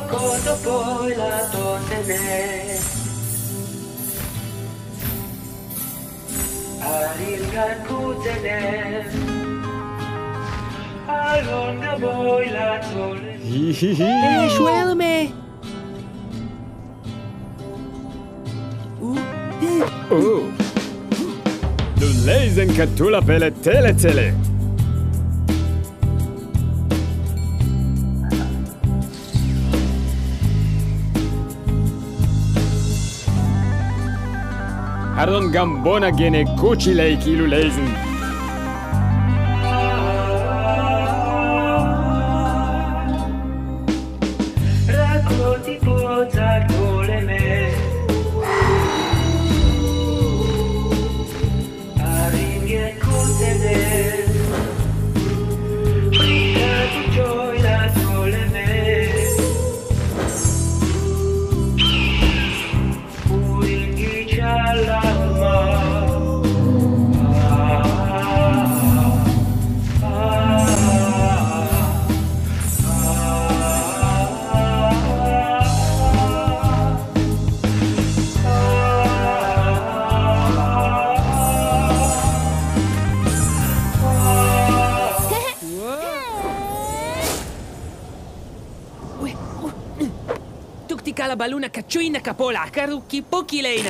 Koto poi la totene Arilkan kutene Alonda poi la totene Schwelme! Oh! Du lezen katula pele tele tele! Hardon gambona gene kuchilei kilu lezen. Racconti pozza con le me Aringhe kutene Prima tu gioia la sole me Uringi c'all'alma Tukti kala baluna kachuina kapola, karuki poki leina.